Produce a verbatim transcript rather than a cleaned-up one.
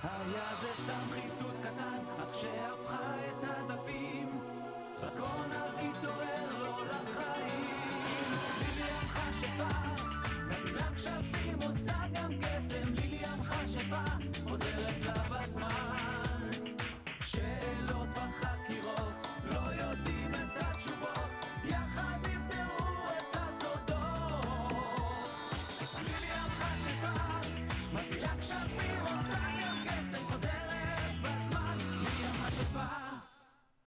היה זה סתם חיטוט קטן, אך שהפכה את ה...